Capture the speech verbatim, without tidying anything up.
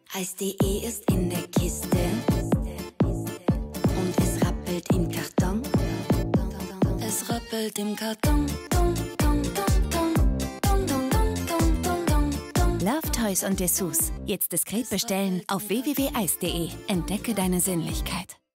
Eis.de ist in der Kiste und es rappelt im Karton. Es rappelt im Karton. Love Toys und Dessous. Jetzt diskret bestellen auf w w w punkt eis punkt de. Entdecke deine Sinnlichkeit.